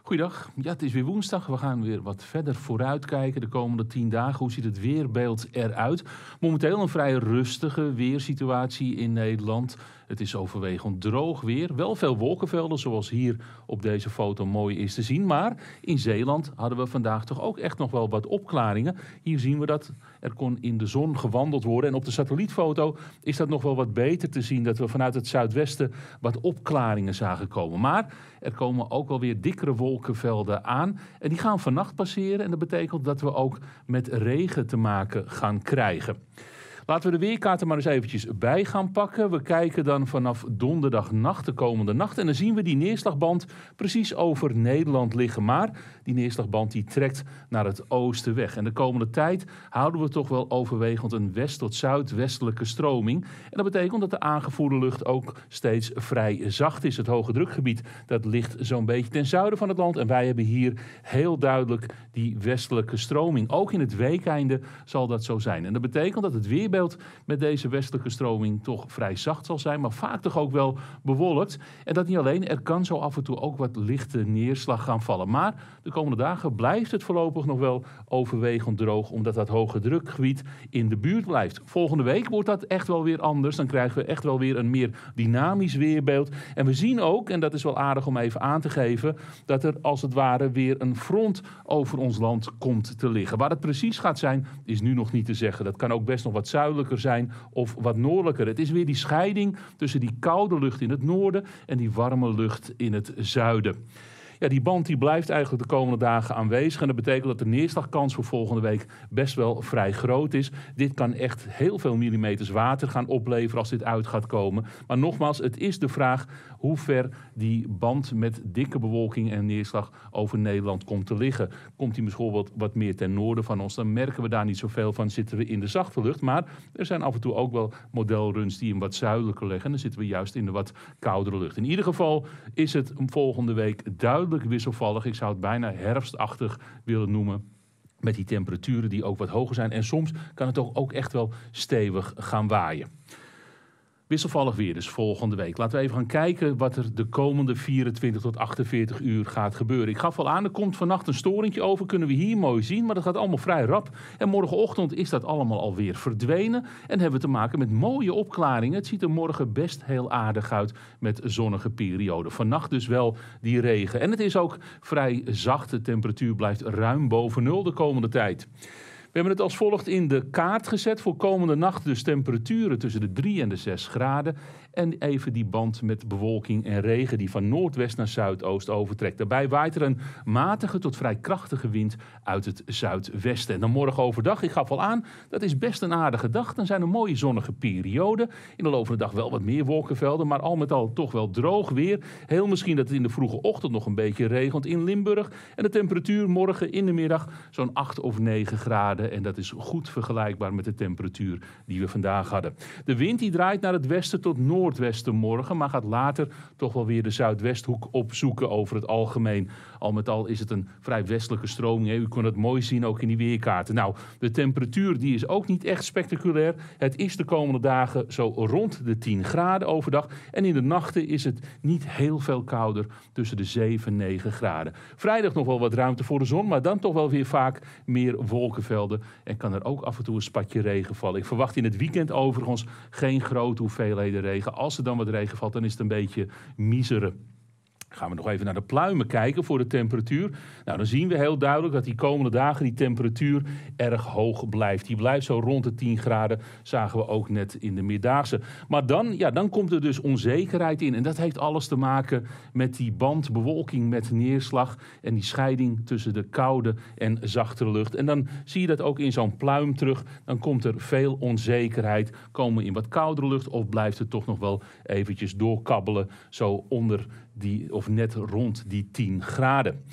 Goeiedag. Ja, het is weer woensdag. We gaan weer wat verder vooruitkijken de komende 10 dagen. Hoe ziet het weerbeeld eruit? Momenteel een vrij rustige weersituatie in Nederland. Het is overwegend droog weer. Wel veel wolkenvelden, zoals hier op deze foto mooi is te zien. Maar in Zeeland hadden we vandaag toch ook echt nog wel wat opklaringen. Hier zien we dat er kon in de zon gewandeld worden. En op de satellietfoto is dat nog wel wat beter te zien, dat we vanuit het zuidwesten wat opklaringen zagen komen. Maar er komen ook wel weer dikkere wolkenvelden aan. En die gaan vannacht passeren. En dat betekent dat we ook met regen te maken gaan krijgen. Laten we de weerkaarten maar eens eventjes bij gaan pakken. We kijken dan vanaf donderdagnacht, de komende nacht. En dan zien we die neerslagband precies over Nederland liggen. Maar die neerslagband die trekt naar het oosten weg. En de komende tijd houden we toch wel overwegend een west- tot zuidwestelijke stroming. En dat betekent dat de aangevoerde lucht ook steeds vrij zacht is. Het hoge drukgebied dat ligt zo'n beetje ten zuiden van het land. En wij hebben hier heel duidelijk die westelijke stroming. Ook in het weekeinde zal dat zo zijn. En dat betekent dat het weerbeeld met deze westelijke stroming toch vrij zacht zal zijn, maar vaak toch ook wel bewolkt. En dat niet alleen, er kan zo af en toe ook wat lichte neerslag gaan vallen. Maar de komende dagen blijft het voorlopig nog wel overwegend droog, omdat dat hoge drukgebied in de buurt blijft. Volgende week wordt dat echt wel weer anders. Dan krijgen we echt wel weer een meer dynamisch weerbeeld. En we zien ook, en dat is wel aardig om even aan te geven, dat er als het ware weer een front over ons land komt te liggen. Waar het precies gaat zijn, is nu nog niet te zeggen. Dat kan ook best nog wat zuidelijker zijn of wat noordelijker. Het is weer die scheiding tussen die koude lucht in het noorden en die warme lucht in het zuiden. Ja, die band die blijft eigenlijk de komende dagen aanwezig. En dat betekent dat de neerslagkans voor volgende week best wel vrij groot is. Dit kan echt heel veel millimeters water gaan opleveren als dit uit gaat komen. Maar nogmaals, het is de vraag hoe ver die band met dikke bewolking en neerslag over Nederland komt te liggen. Komt die misschien wat meer ten noorden van ons, dan merken we daar niet zoveel van. Zitten we in de zachte lucht. Maar er zijn af en toe ook wel modelruns die hem wat zuidelijker leggen. En dan zitten we juist in de wat koudere lucht. In ieder geval is het volgende week duidelijk wisselvallig. Ik zou het bijna herfstachtig willen noemen. Met die temperaturen die ook wat hoger zijn. En soms kan het ook echt wel stevig gaan waaien. Wisselvallig weer dus volgende week. Laten we even gaan kijken wat er de komende 24 tot 48 uur gaat gebeuren. Ik gaf al aan, er komt vannacht een storingje over. Kunnen we hier mooi zien, maar dat gaat allemaal vrij rap. En morgenochtend is dat allemaal alweer verdwenen. En hebben we te maken met mooie opklaringen. Het ziet er morgen best heel aardig uit met zonnige perioden. Vannacht dus wel die regen. En het is ook vrij zacht. De temperatuur blijft ruim boven nul de komende tijd. We hebben het als volgt in de kaart gezet voor komende nacht. Dus temperaturen tussen de 3 en de 6 graden. En even die band met bewolking en regen die van noordwest naar zuidoost overtrekt. Daarbij waait er een matige tot vrij krachtige wind uit het zuidwesten. En dan morgen overdag, ik gaf al aan, dat is best een aardige dag. Dan zijn er mooie zonnige perioden. In de loop van de dag wel wat meer wolkenvelden, maar al met al toch wel droog weer. Heel misschien dat het in de vroege ochtend nog een beetje regent in Limburg. En de temperatuur morgen in de middag zo'n 8 of 9 graden. En dat is goed vergelijkbaar met de temperatuur die we vandaag hadden. De wind die draait naar het westen tot noordwesten morgen, maar gaat later toch wel weer de zuidwesthoek opzoeken over het algemeen. Al met al is het een vrij westelijke stroming. U kon het mooi zien ook in die weerkaarten. Nou, de temperatuur die is ook niet echt spectaculair. Het is de komende dagen zo rond de 10 graden overdag. En in de nachten is het niet heel veel kouder, tussen de 7 en 9 graden. Vrijdag nog wel wat ruimte voor de zon, maar dan toch wel weer vaak meer wolkenvelden. En kan er ook af en toe een spatje regen vallen. Ik verwacht in het weekend overigens geen grote hoeveelheden regen. Als er dan wat regen valt, dan is het een beetje miseren. Gaan we nog even naar de pluimen kijken voor de temperatuur. Nou, dan zien we heel duidelijk dat die komende dagen die temperatuur erg hoog blijft. Die blijft zo rond de 10 graden, zagen we ook net in de middagse. Maar dan komt er dus onzekerheid in. En dat heeft alles te maken met die band, bewolking met neerslag en die scheiding tussen de koude en zachtere lucht. En dan zie je dat ook in zo'n pluim terug. Dan komt er veel onzekerheid. Komen we in wat koudere lucht of blijft het toch nog wel eventjes doorkabbelen zo onder die of net rond die 10 graden.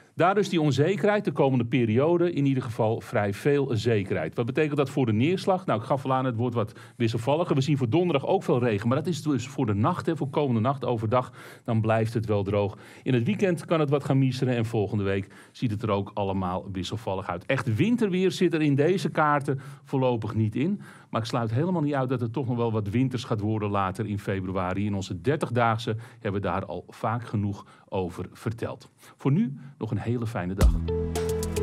Daar dus die onzekerheid, de komende periode in ieder geval vrij veel zekerheid. Wat betekent dat voor de neerslag? Nou, ik gaf al aan, het wordt wat wisselvalliger. We zien voor donderdag ook veel regen, maar dat is dus voor de nacht, voor komende nacht overdag, dan blijft het wel droog. In het weekend kan het wat gaan miseren en volgende week ziet het er ook allemaal wisselvallig uit. Echt winterweer zit er in deze kaarten voorlopig niet in. Maar ik sluit helemaal niet uit dat het toch nog wel wat winters gaat worden later in februari. In onze 30-daagse hebben we daar al vaak genoeg over verteld. Voor nu nog een hele fijne dag.